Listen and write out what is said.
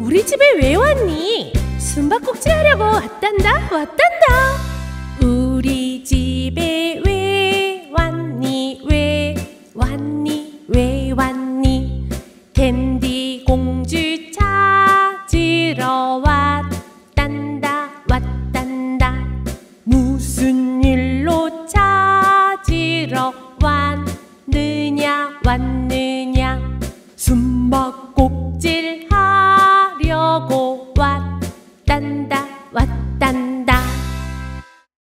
우리 집에 왜 왔니? 숨바꼭질 하려고 왔단다. 우리 집에 왜 왔니? 왜 왔니? 댄디 공주 찾으러 왔단다. 무슨 일로 찾으러 왔느냐? 숨바꼭질